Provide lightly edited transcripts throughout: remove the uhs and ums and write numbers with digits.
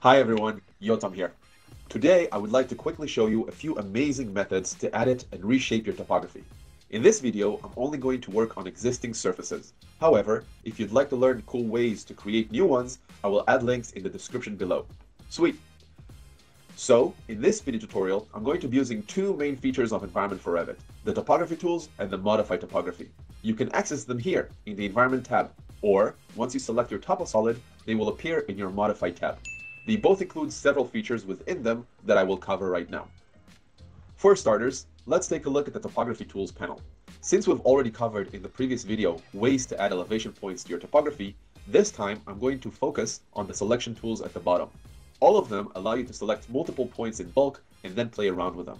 Hi everyone, Yotam here. Today I would like to quickly show you a few amazing methods to edit and reshape your topography. In this video, I'm only going to work on existing surfaces. However, if you'd like to learn cool ways to create new ones, I will add links in the description below. Sweet! So, in this video tutorial, I'm going to be using two main features of Environment for Revit, the Topography tools and the Modify Topography. You can access them here in the Environment tab, or once you select your TopoSolid, they will appear in your Modify tab. They both include several features within them that I will cover right now. For starters, let's take a look at the Topography Tools panel. Since we've already covered in the previous video ways to add elevation points to your topography, this time I'm going to focus on the selection tools at the bottom. All of them allow you to select multiple points in bulk and then play around with them.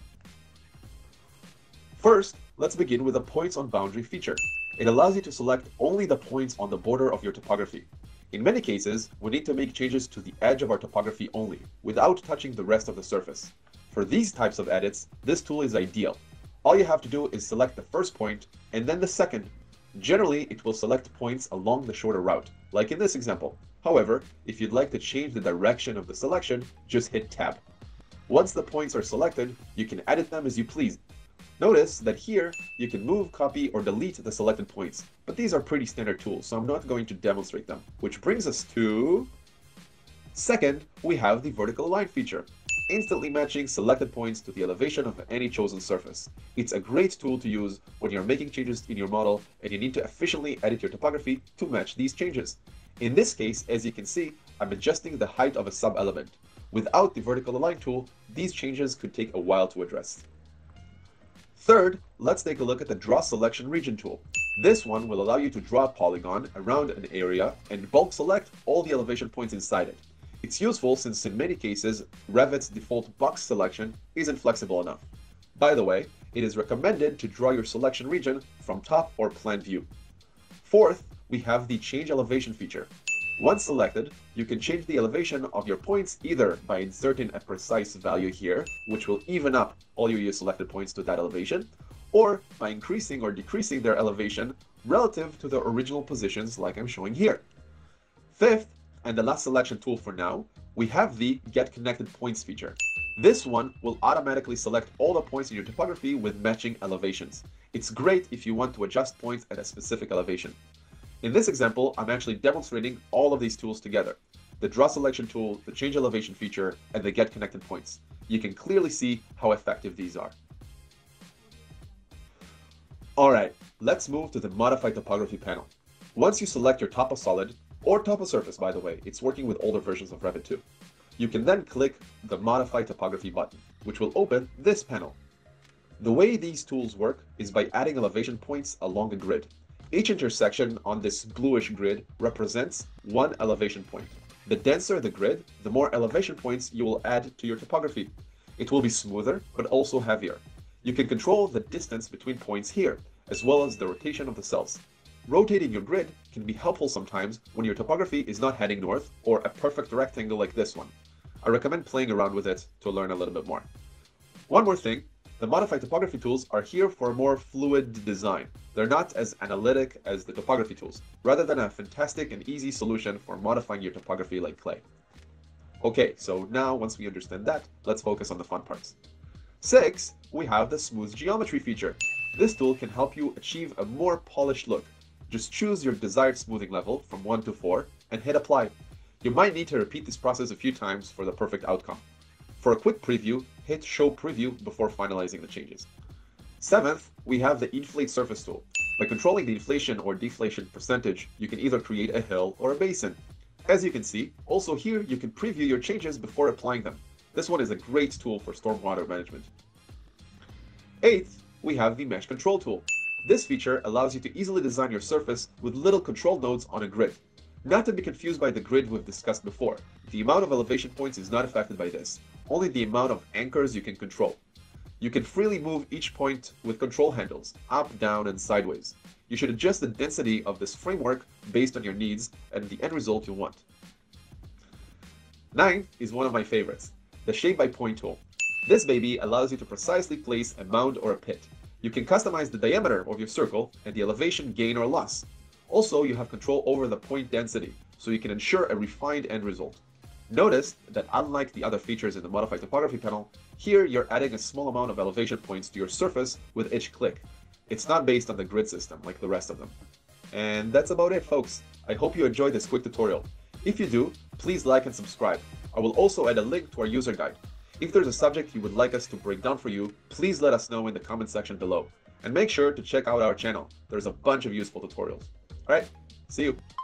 First, let's begin with the Points on Boundary feature. It allows you to select only the points on the border of your topography. In many cases, we need to make changes to the edge of our topography only, without touching the rest of the surface. For these types of edits, this tool is ideal. All you have to do is select the first point, and then the second. Generally, it will select points along the shorter route, like in this example. However, if you'd like to change the direction of the selection, just hit Tab. Once the points are selected, you can edit them as you please. Notice that here, you can move, copy, or delete the selected points, but these are pretty standard tools, so I'm not going to demonstrate them. Which brings us to... Second, we have the Vertical Align feature, instantly matching selected points to the elevation of any chosen surface. It's a great tool to use when you're making changes in your model and you need to efficiently edit your topography to match these changes. In this case, as you can see, I'm adjusting the height of a sub-element. Without the Vertical Align tool, these changes could take a while to address. Third, let's take a look at the Draw Selection Region tool. This one will allow you to draw a polygon around an area and bulk select all the elevation points inside it. It's useful since in many cases, Revit's default box selection isn't flexible enough. By the way, it is recommended to draw your selection region from top or plan view. Fourth, we have the Change Elevation feature. Once selected, you can change the elevation of your points either by inserting a precise value here, which will even up all your selected points to that elevation, or by increasing or decreasing their elevation relative to their original positions like I'm showing here. Fifth, and the last selection tool for now, we have the Get Connected Points feature. This one will automatically select all the points in your topography with matching elevations. It's great if you want to adjust points at a specific elevation. In this example, I'm actually demonstrating all of these tools together. The Draw Selection tool, the Change Elevation feature, and the Get Connected Points. You can clearly see how effective these are. Alright, let's move to the Modify Topography panel. Once you select your TopoSolid, or TopoSurface by the way, it's working with older versions of Revit too, you can then click the Modify Topography button, which will open this panel. The way these tools work is by adding elevation points along a grid. Each intersection on this bluish grid represents one elevation point. The denser the grid, the more elevation points you will add to your topography. It will be smoother, but also heavier. You can control the distance between points here, as well as the rotation of the cells. Rotating your grid can be helpful sometimes when your topography is not heading north or a perfect rectangle like this one. I recommend playing around with it to learn a little bit more. One more thing, the Modify Topography tools are here for a more fluid design. They're not as analytic as the topography tools, rather than a fantastic and easy solution for modifying your topography like clay. Okay, so now once we understand that, let's focus on the fun parts. 6, we have the Smooth Geometry feature. This tool can help you achieve a more polished look. Just choose your desired smoothing level from 1 to 4 and hit apply. You might need to repeat this process a few times for the perfect outcome. For a quick preview, hit Show Preview before finalizing the changes. 7th, we have the Inflate Surface tool. By controlling the inflation or deflation percentage, you can either create a hill or a basin. As you can see, also here you can preview your changes before applying them. This one is a great tool for stormwater management. 8th, we have the Mesh Control tool. This feature allows you to easily design your surface with little control nodes on a grid. Not to be confused by the grid we've discussed before. The amount of elevation points is not affected by this, only the amount of anchors you can control. You can freely move each point with control handles, up, down, and sideways. You should adjust the density of this framework based on your needs and the end result you want. 9th is one of my favorites, the Shape by Point tool. This baby allows you to precisely place a mound or a pit. You can customize the diameter of your circle and the elevation gain or loss. Also, you have control over the point density, so you can ensure a refined end result. Notice that unlike the other features in the Modify Topography panel, here you're adding a small amount of elevation points to your surface with each click. It's not based on the grid system like the rest of them. And that's about it, folks. I hope you enjoyed this quick tutorial. If you do, please like and subscribe. I will also add a link to our user guide. If there's a subject you would like us to break down for you, please let us know in the comment section below. And make sure to check out our channel. There's a bunch of useful tutorials. Alright, see you!